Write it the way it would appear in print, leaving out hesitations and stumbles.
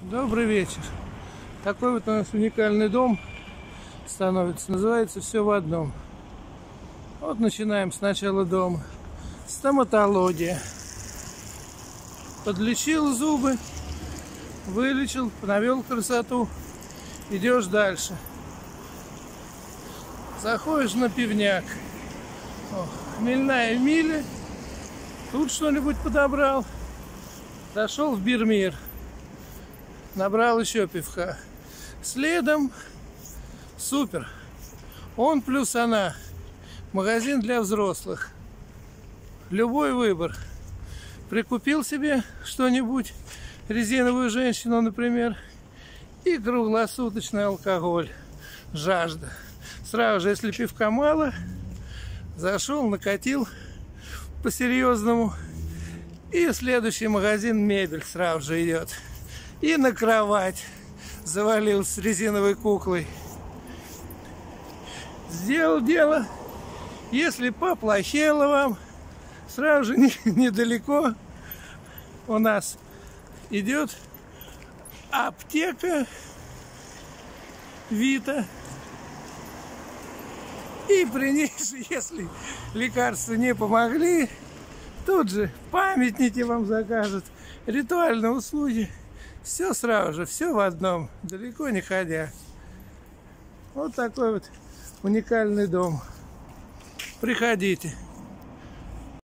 Добрый вечер. Такой вот у нас уникальный дом становится. Называется «Все в одном». Вот начинаем сначала дома. Стоматология. Подлечил зубы, вылечил, навел красоту. Идешь дальше. Заходишь на пивняк. О, хмельная миля. Тут что-нибудь подобрал. Зашел в Бирмир. Набрал еще пивка. Следом супер. Он плюс она. Магазин для взрослых. Любой выбор. Прикупил себе что-нибудь, резиновую женщину, например, и круглосуточный алкоголь. Жажда. Сразу же, если пивка мало, зашел, накатил по-серьезному. И в следующий магазин мебель сразу же идет. И на кровать завалился резиновой куклой. Сделал дело. Если поплохело вам, сразу же недалеко у нас идет аптека Вита. И при ней же, если лекарства не помогли, тут же памятники вам закажут, ритуальные услуги. Все сразу же, все в одном, далеко не ходя. Вот такой вот уникальный дом. Приходите.